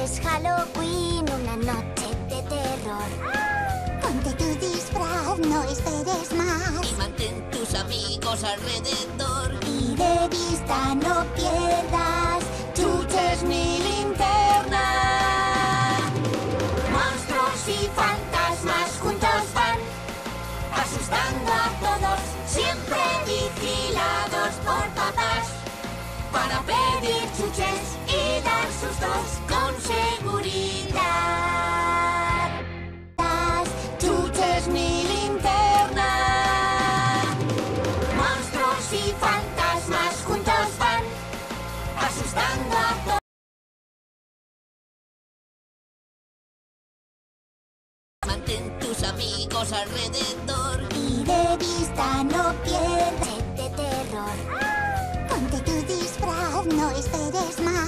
Es Halloween, una noche de terror. Ponte tu disfraz, no esperes más. Y mantén tus amigos alrededor. Y de vista no pierdas chuches ni linterna. Monstruos y fantasmas juntos van, asustando a todos, siempre vigilados por papás. Para pedir chuches y dar sustos con seguridad. Las chuches ni linterna. Monstruos y fantasmas juntos van, asustando a todos. Mantén tus amigos alrededor. Y de vista no pierdas de terror. Ponte tu disfraz, no esperes más.